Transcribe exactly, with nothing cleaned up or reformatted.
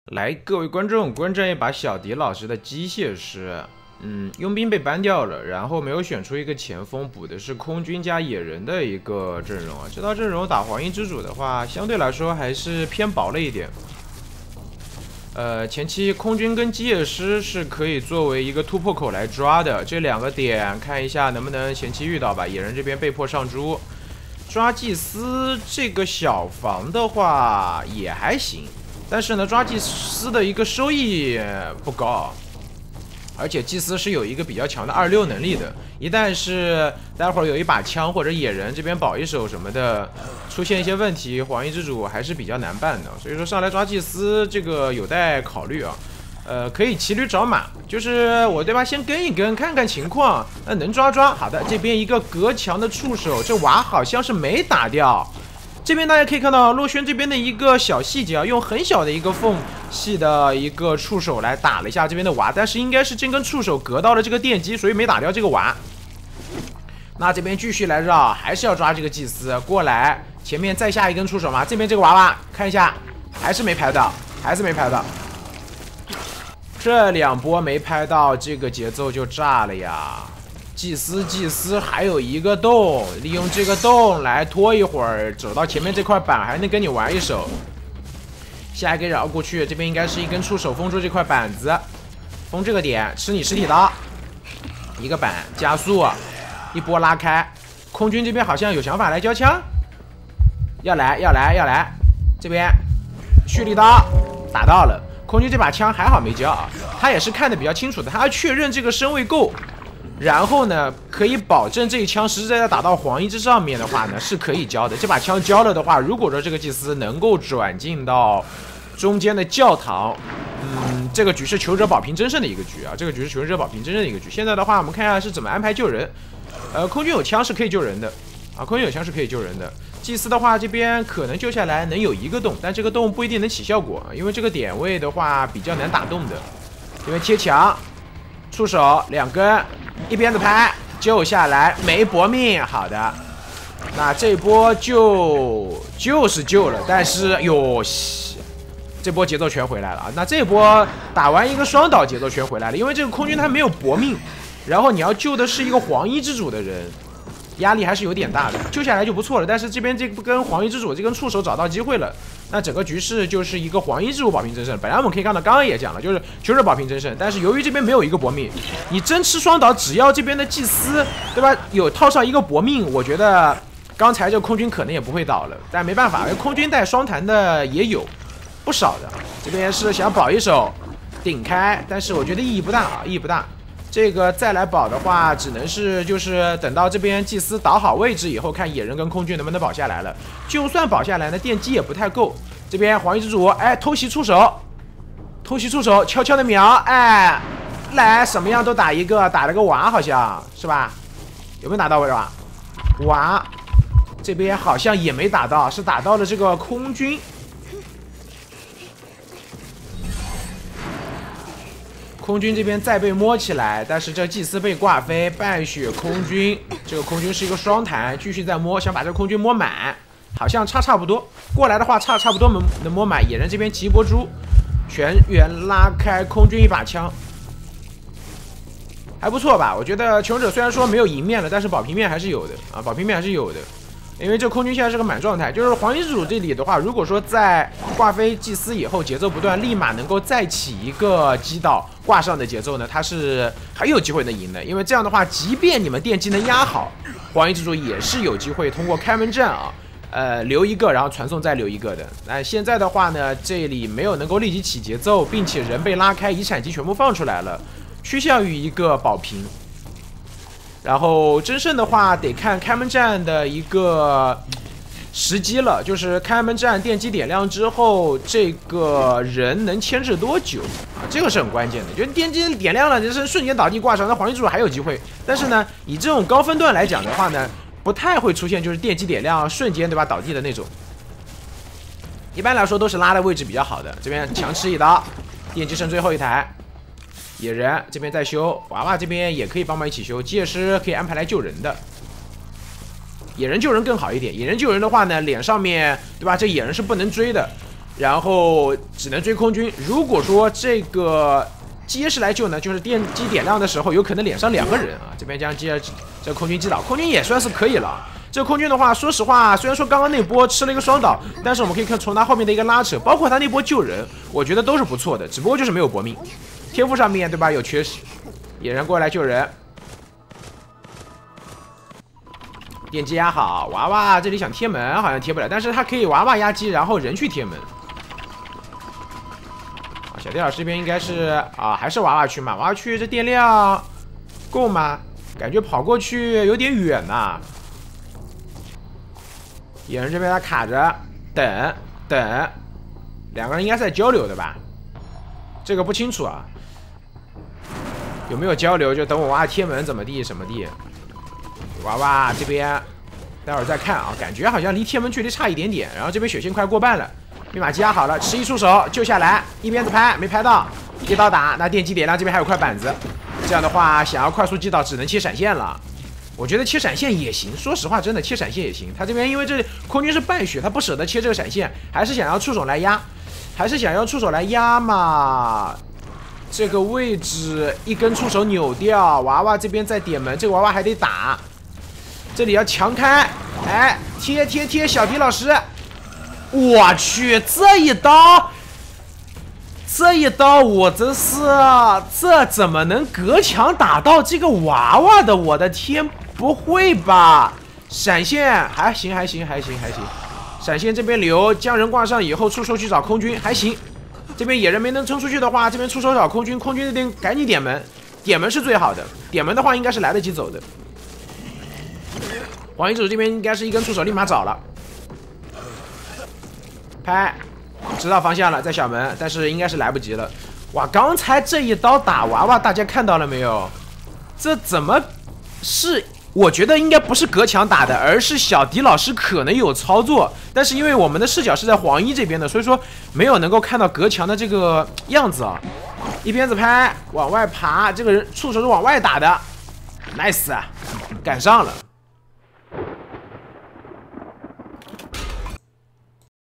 来，各位观众，观战一把小迪老师的机械师。嗯，佣兵被 ban 掉了，然后没有选出一个前锋，补的是空军加野人的一个阵容啊。这套阵容打黄衣之主的话，相对来说还是偏薄了一点。呃，前期空军跟机械师是可以作为一个突破口来抓的，这两个点看一下能不能前期遇到吧。野人这边被迫上猪，抓祭司这个小房的话也还行。 但是呢，抓祭司的一个收益不高，而且祭司是有一个比较强的二六能力的。一旦是待会儿有一把枪或者野人这边保一手什么的，出现一些问题，黄衣之主还是比较难办的。所以说上来抓祭司这个有待考虑啊。呃，可以骑驴找马，就是我对吧？先跟一跟，看看情况，那能抓抓。好的，这边一个隔墙的触手，这娃好像是没打掉。 这边大家可以看到洛轩这边的一个小细节啊，用很小的一个缝隙的一个触手来打了一下这边的娃，但是应该是这根触手隔到了这个电机，所以没打掉这个娃。那这边继续来绕，还是要抓这个祭司过来，前面再下一根触手嘛。这边这个娃娃看一下，还是没拍到，还是没拍到。这两波没拍到，这个节奏就炸了呀。 祭司，祭司，还有一个洞，利用这个洞来拖一会儿，走到前面这块板还能跟你玩一手。下一个绕过去，这边应该是一根触手封住这块板子，封这个点，吃你实体刀，一个板加速，一波拉开。空军这边好像有想法来交枪，要来，要来，要来，这边蓄力刀打到了。空军这把枪还好没交啊，他也是看得比较清楚的，他要确认这个身位够。 然后呢，可以保证这一枪实实在在打到黄衣之上面的话呢，是可以交的。这把枪交了的话，如果说这个祭司能够转进到中间的教堂，嗯，这个局是求者保平争胜的一个局啊。这个局是求者保平争胜的一个局。现在的话，我们看一下是怎么安排救人。呃，空军有枪是可以救人的啊，空军有枪是可以救人的。祭司的话，这边可能救下来能有一个洞，但这个洞不一定能起效果，因为这个点位的话比较难打洞的。这边贴墙，触手两根。 一边的拍救下来没搏命，好的，那这波救就是救了，但是哟西，这波节奏全回来了啊！那这波打完一个双倒，节奏全回来了，因为这个空军他没有搏命，然后你要救的是一个黄衣之主的人，压力还是有点大的，救下来就不错了。但是这边这根黄衣之主这根触手找到机会了。 那整个局势就是一个黄衣之主保平争胜。本来我们可以看到，刚刚也讲了，就是求着保平争胜。但是由于这边没有一个搏命，你真吃双倒，只要这边的祭司，对吧？有套上一个搏命，我觉得刚才这个空军可能也不会倒了。但没办法，空军带双弹的也有不少的。这边是想保一手顶开，但是我觉得意义不大啊，意义不大。 这个再来保的话，只能是就是等到这边祭司倒好位置以后，看野人跟空军能不能保下来了。就算保下来呢，电击也不太够。这边黄衣之主，哎，偷袭出手，偷袭出手，悄悄的瞄，哎，来什么样都打一个，打了个娃，好像是吧？有没有打到位吧？娃，这边好像也没打到，是打到了这个空军。 空军这边再被摸起来，但是这祭司被挂飞，半血空军，这个空军是一个双弹，继续再摸，想把这个空军摸满，好像差差不多。过来的话差差不多能能摸满。野人这边骑一波猪，全员拉开，空军一把枪，还不错吧？我觉得求者虽然说没有赢面了，但是保平面还是有的啊，保平面还是有的。 因为这空军现在是个满状态，就是黄衣之主这里的话，如果说在挂飞祭司以后节奏不断，立马能够再起一个击倒挂上的节奏呢，他是很有机会能赢的。因为这样的话，即便你们电击能压好，黄衣之主也是有机会通过开门战啊，呃留一个，然后传送再留一个的。那现在的话呢，这里没有能够立即起节奏，并且人被拉开，遗产级全部放出来了，趋向于一个保平。 然后争胜的话，得看开门战的一个时机了，就是开门战电击点亮之后，这个人能牵制多久啊？这个是很关键的。就是电击点亮了，人是瞬间倒地挂上，那黄衣之主还有机会。但是呢，以这种高分段来讲的话呢，不太会出现就是电击点亮瞬间对吧倒地的那种。一般来说都是拉的位置比较好的。这边强吃一刀，电击剩最后一台。 野人这边在修，娃娃这边也可以帮忙一起修，机械师可以安排来救人的。野人救人更好一点，野人救人的话呢，脸上面对吧？这野人是不能追的， 然后只能追空军。如果说这个接是来救呢，就是电机点亮的时候，有可能连上两个人啊。这边将接这空军击倒，空军也算是可以了。这个空军的话，说实话，虽然说刚刚那波吃了一个双倒，但是我们可以看从他后面的一个拉扯，包括他那波救人，我觉得都是不错的，只不过就是没有搏命，天赋上面对吧有缺失。野人过来救人。 电击压好，娃娃这里想贴门，好像贴不了，但是他可以娃娃压击，然后人去贴门。啊，小弟老师这边应该是啊，还是娃娃区嘛？娃娃区这电量够吗？感觉跑过去有点远呐、啊。野人这边他卡着，等等，两个人应该是在交流的吧？这个不清楚啊，有没有交流？就等我娃娃贴门怎么地什么地。 娃娃这边，待会儿再看啊，感觉好像离贴门距离差一点点。然后这边血清快过半了，密码机压好了，迟疑出手救下来，一鞭子拍没拍到，一刀打。那电击点亮这边还有块板子，这样的话想要快速击倒只能切闪现了。我觉得切闪现也行，说实话真的切闪现也行。他这边因为这空军是半血，他不舍得切这个闪现，还是想要出手来压，还是想要出手来压嘛。 这个位置一根出手扭掉，娃娃这边在点门，这个娃娃还得打。 这里要强开，哎，贴贴贴，小迪老师，我去，这一刀，这一刀，我真是，这怎么能隔墙打到这个娃娃的？我的天，不会吧？闪现还行，还行，还行，还行。闪现这边留，将人挂上以后出手去找空军，还行。这边野人没能撑出去的话，这边出手找空军，空军那边赶紧点门，点门是最好的。点门的话，应该是来得及走的。 黄衣之主这边应该是一根出手立马找了，拍，知道方向了，在小门，但是应该是来不及了。哇，刚才这一刀打娃娃，大家看到了没有？这怎么是？我觉得应该不是隔墙打的，而是小迪老师可能有操作，但是因为我们的视角是在黄衣这边的，所以说没有能够看到隔墙的这个样子啊。一鞭子拍，往外爬，这个人触手是往外打的 ，nice， 赶上了。